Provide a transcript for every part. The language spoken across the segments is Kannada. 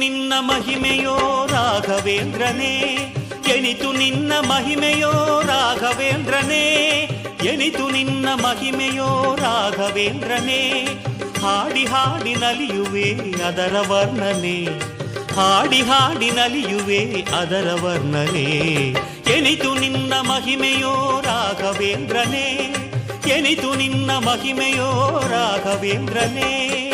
ನಿನ್ನ ಮಹಿಮೆಯೋ ರಾಘವೇಂದ್ರನೇ, ಎನಿತು ನಿನ್ನ ಮಹಿಮೆಯೋ ರಾಘವೇಂದ್ರನೇ, ಎನಿತು ನಿನ್ನ ಮಹಿಮೆಯೋ ರಾಘವೇಂದ್ರನೇ. ಹಾಡಿ ಹಾಡಿ ನಲಿಯುವೆ ಅದರ ವರ್ಣನೆ, ಹಾಡಿ ಹಾಡಿ ನಲಿಯುವೆ ಅದರ ವರ್ಣನೆ. ಎನಿತು ನಿನ್ನ ಮಹಿಮೆಯೋ ರಾಘವೇಂದ್ರನೇ, ಎನಿತು ನಿನ್ನ ಮಹಿಮೆಯೋ ರಾಘವೇಂದ್ರನೇ.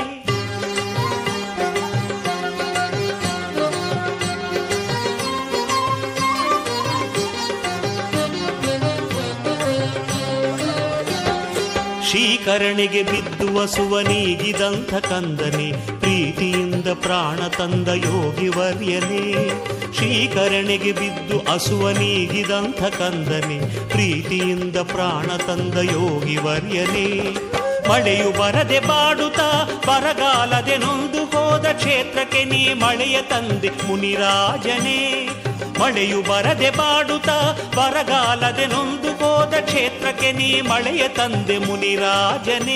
ಶ್ರೀಕರಣಿಗೆ ಬಿದ್ದು ಅಸುವನೀಗಿದಂಥ ಕಂದನೆ, ಪ್ರೀತಿಯಿಂದ ಪ್ರಾಣ ತಂದ ಯೋಗಿ ವರ್ಯನೇ. ಶ್ರೀಕರಣಿಗೆ ಬಿದ್ದು ಅಸುವನೀಗಿದಂಥ ಕಂದನೆ, ಪ್ರೀತಿಯಿಂದ ಪ್ರಾಣ ತಂದ ಯೋಗಿ ವರ್ಯನೇ. ಮಳೆಯು ಬರದೆ ಬಾಡುತ್ತಾ ಬರಗಾಲದೆ ನೊಂದು ಹೋದ ಕ್ಷೇತ್ರಕ್ಕೆ ನೀ ಮಳೆಯ ತಂದೆ ಮುನಿರಾಜನೇ. ಮಳೆಯು ಬರದೆ ಬಾಡುತ್ತಾ ಬರಗಾಲದೆ ನೊಂದು ಹೋದ ಕ್ಷೇತ್ರಕ್ಕೆ ನೀ ಮಳೆಯ ತಂದೆ ಮುನಿರಾಜನೇ.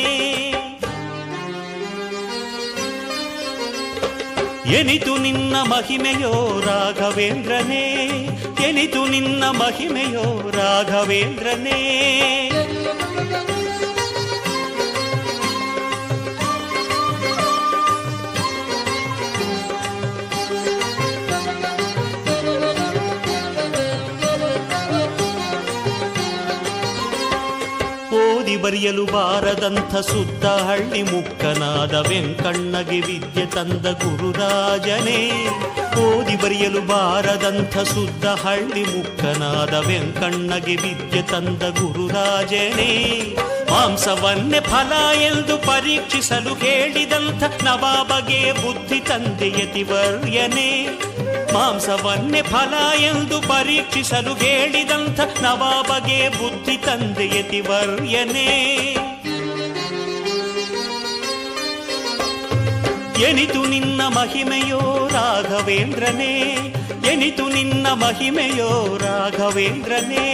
ಎನಿತು ನಿನ್ನ ಮಹಿಮೆಯೋ ರಾಘವೇಂದ್ರನೇ, ಎನಿತು ನಿನ್ನ ಮಹಿಮೆಯೋ ರಾಘವೇಂದ್ರನೇ. ಓದಿ ಬರೆಯಲು ಬಾರದಂಥ ಸುದ್ದ ಹಳ್ಳಿ ಮುಕ್ಕನಾದ ವೆಂಕಣ್ಣಗೆ ವಿದ್ಯೆ ತಂದ ಗುರುರಾಜನೇ. ಓದಿ ಬರೆಯಲು ಬಾರದಂಥ ಸುದ್ದ ಹಳ್ಳಿ ಮುಕ್ಕನಾದ ವೆಂಕಣ್ಣಗೆ ವಿದ್ಯೆ ತಂದ ಗುರುರಾಜನೇ. ಮಾಂಸವನ್ನೇ ಫಲ ಎಂದು ಪರೀಕ್ಷಿಸಲು ಹೇಳಿದಂಥ ನವಾಬಗೆ ಬುದ್ಧಿ ತಂದೆ ಯತಿವರ್ಯನೇ. ಮಾಂಸವನ್ನೇ ಫಲ ಎಂದು ಪರೀಕ್ಷಿಸಲು ಹೇಳಿದಂಥ ನವಾಬಗೆ ಬುದ್ಧಿ ತಂದೆ ಯತಿವರ್ಯನೇ. ಎನಿತು ನಿನ್ನ ಮಹಿಮೆಯೋ ರಾಘವೇಂದ್ರನೇ, ಎನಿತು ನಿನ್ನ ಮಹಿಮೆಯೋ ರಾಘವೇಂದ್ರನೇ.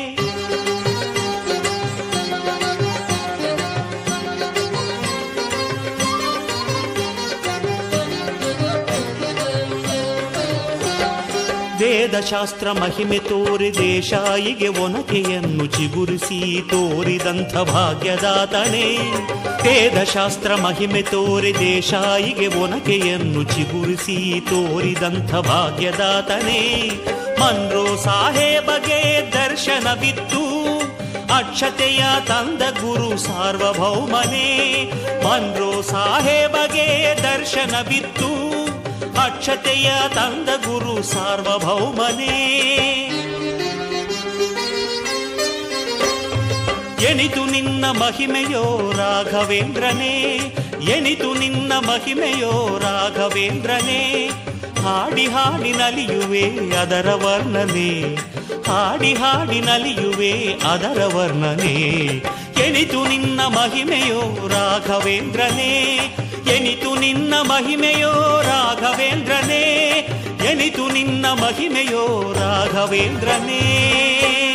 ವೇದಶಾಸ್ತ್ರ ಮಹಿಮೆ ತೋರಿ ದೇಶಾಯಿಗೆ ಒನಕೆಯನ್ನು ಚಿಗುರಿಸಿ ತೋರಿದಂಥ ಭಾಗ್ಯದಾತನೇ. ವೇದಶಾಸ್ತ್ರ ಮಹಿಮೆ ತೋರಿ ದೇಶಾಯಿಗೆ ಒನಕೆಯನ್ನು ಚಿಗುರಿಸಿ ತೋರಿದಂಥ ಭಾಗ್ಯದಾತನೇ. ಮನ್ರೋ ಸಾಹೇಬಗೆ ದರ್ಶನವಿತ್ತು ಅಕ್ಷತೆಯ ತಂದ ಗುರು ಸಾರ್ವಭೌಮನೇ. ಮನ್ರೋ ಸಾಹೇಬಗೆ ದರ್ಶನವಿತ್ತು ಅಕ್ಷತೆಯ ತಂದ ಗುರು ಸಾರ್ವಭೌಮನೇ. ಎನಿತು ನಿನ್ನ ಮಹಿಮೆಯೋ ರಾಘವೇಂದ್ರನೇ, ಎನಿತು ನಿನ್ನ ಮಹಿಮೆಯೋ ರಾಘವೇಂದ್ರನೇ. ಹಾಡಿ ಹಾಡಿ ನಲಿಯುವೆ ಅದರ ವರ್ಣನೆ, ಹಾಡಿ ಹಾಡಿ ನಲಿಯುವೆ ಅದರ ವರ್ಣನೆ. ಎನಿತು ನಿನ್ನ ಮಹಿಮೆಯೋ ರಾಘವೇಂದ್ರನೇ, ಎನಿತು ನಿನ್ನ ಮಹಿಮೆಯೋ ರಾಘವೇಂದ್ರನೇ, ಎನಿತು ನಿನ್ನ ಮಹಿಮೆಯೋ ರಾಘವೇಂದ್ರನೇ.